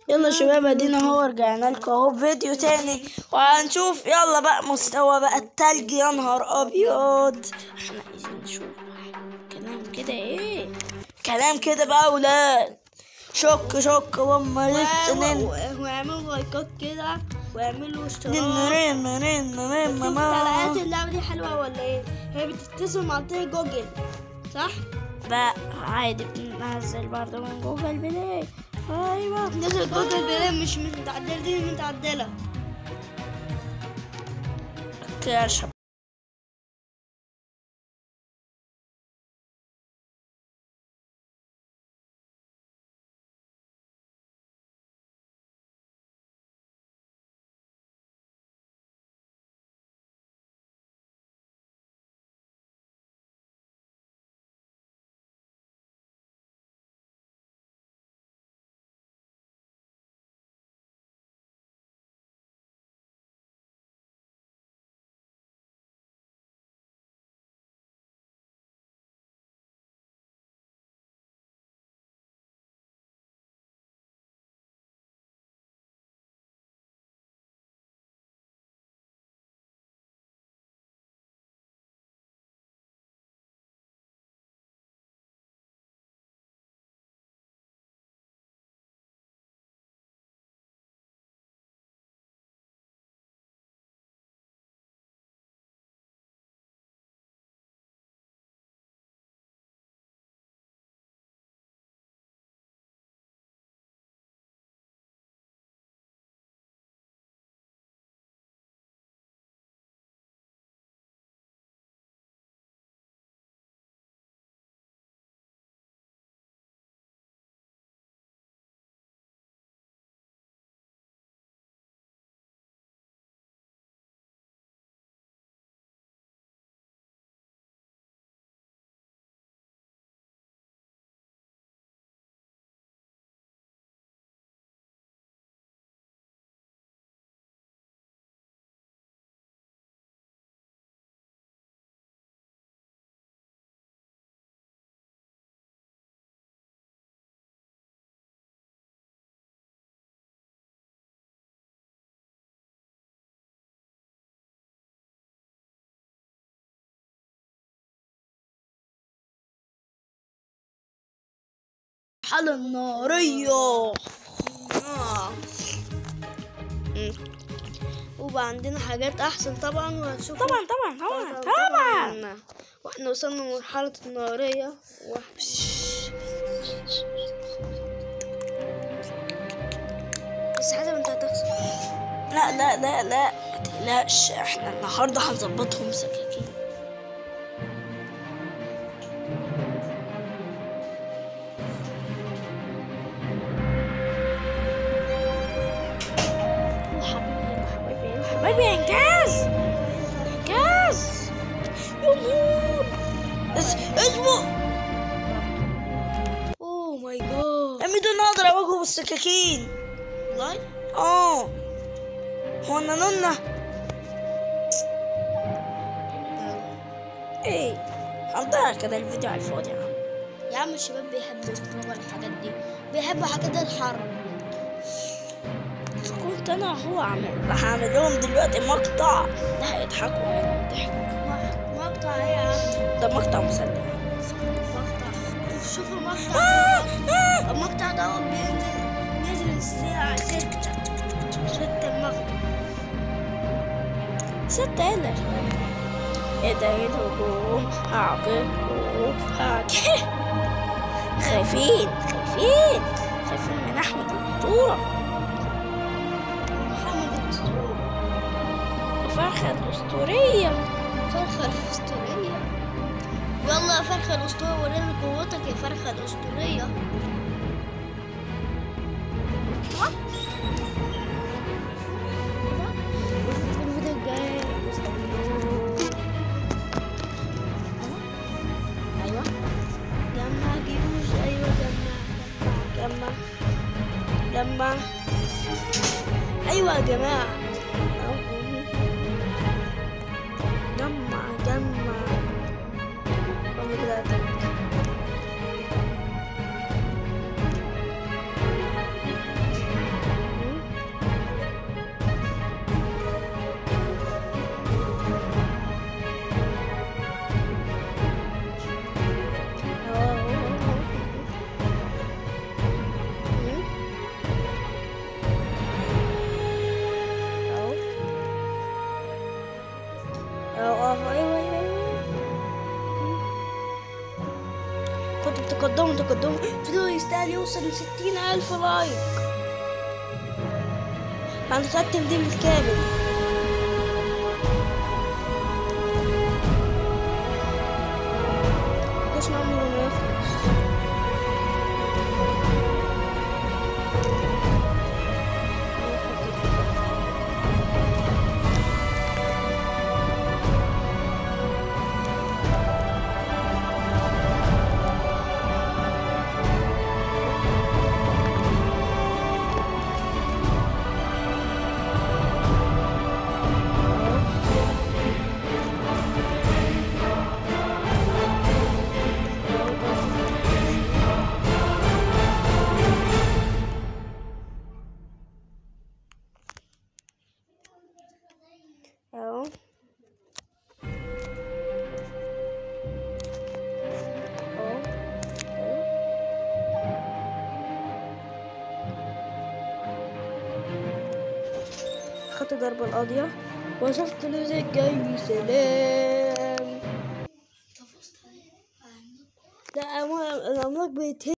يلا يا شباب، ادينا اهو رجعنا لكم اهو فيديو تاني، وهنشوف يلا بقى مستوى بقى التلج. يا نهار ابيض، احنا عايزين نشوف كلام كده، ايه كلام كده بقى اولاد. شك وما واعملوا لايكات كده واعملوا اشتراك. شوف تعليقات اللعبة دي حلوة ولا ايه؟ هي بتتصل عن طريق جوجل صح؟ بقى عادي بننزل برضه من جوجل بلاي. ايوه نزل جوجل بلاي، مش متعدلة، دي متعدلة. اوكي يا شباب، حالة النارية. وبقى عندنا حاجات احسن طبعا، وهتشوفوا طبعا واحنا وصلنا لمرحلة النارية. بس حسب انت هتخسر. لا ما تقلقش، احنا النهارده هنظبطهم سكاكين. حبايبي انجاز يموت. اسمه اوه ماي جاد، امي ده انا اقدر اواجهه بالسكاكين والله. هو انا نونا ايه هنضيع كده الفيديو على الفاضي يا عم الشباب بيحبوا يتفرجوا على الحاجات دي، بيحبوا حاجات الحرب. كنت انا هو هعمل لهم دلوقتي مقطع، ده هيضحكوا من الضحك. مقطع ايه يا عم؟ ده مقطع مسلي. مقطع، شوفوا المقطع. المقطع ده هو نزل الساعة 6 المغرب. 6 ايه ده؟ ايه ده الهجوم؟ خايفين من احمد الاسطورة محمد الأسطورة وفرخة الاسطورية. يلا يا فرخة الأسطورة، وريني قوتك يا فرخة الأسطورية. الفيديو الجاي ايوه جمع جيوش، ايوه جمع ايوه يا جماعة، جمع تقدموا فيديو يستاهل يوصل ل60,000 لايك. هنختم دي بالكامل. مش نعمل ما يخلص. اهو خدت ضربة القاضية وشفت الفيديو الجاي. سلام. لا الأملاك بيتهد.